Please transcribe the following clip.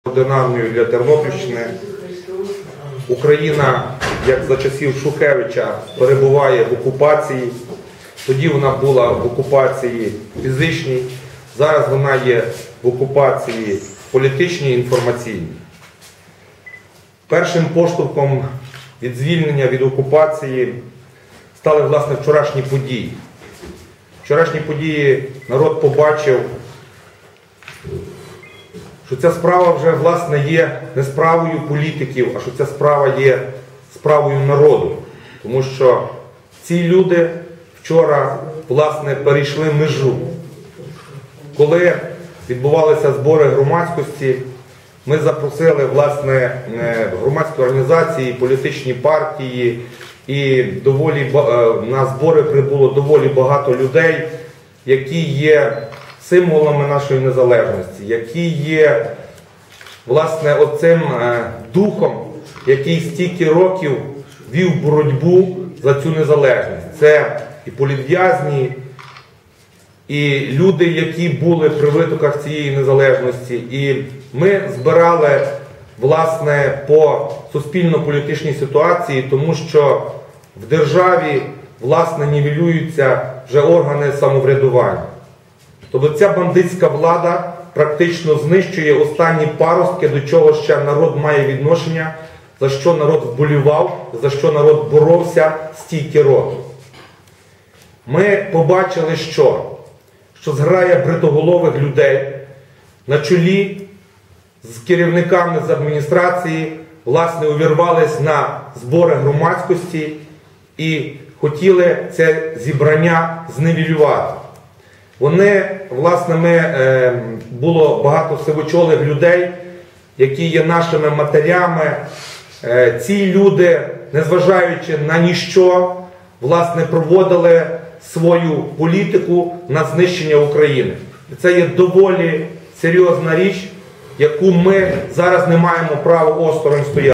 Ординарною для Тернопільщини. Україна, як за часів Шухевича, перебуває в окупації. Тоді вона була в окупації фізичній, зараз вона є в окупації політичній і інформаційній. Першим поштовхом від звільнення від окупації стали, власне, вчорашні події. Вчорашні події народ побачив, що ця справа вже, власне, є не справою політиків, а що ця справа є справою народу. Тому що ці люди вчора, власне, перейшли межу. Коли відбувалися збори громадськості, ми запросили, власне, громадські організації, політичні партії, і на збори прибуло доволі багато людей, які є символами нашої незалежності, які є, власне, оцим духом, який стільки років вів боротьбу за цю незалежність. Це і політв'язні, і люди, які були при витоках цієї незалежності. І ми збирали, власне, по суспільно-політичній ситуації, тому що в державі, власне, нівелюються вже органи самоврядування. Тобто ця бандитська влада практично знищує останні паростки, до чого ще народ має відношення, за що народ вболівав, за що народ боровся стільки років. Ми побачили, що зграя бритоголових людей на чолі з керівниками з адміністрації, власне, увірвались на збори громадськості і хотіли це зібрання зневілювати. Вони, власне, було багато сивочолих людей, які є нашими матерями. Ці люди, незважаючи на ніщо, власне, проводили свою політику на знищення України. І це є доволі серйозна річ, яку ми зараз не маємо права осторонь стояти.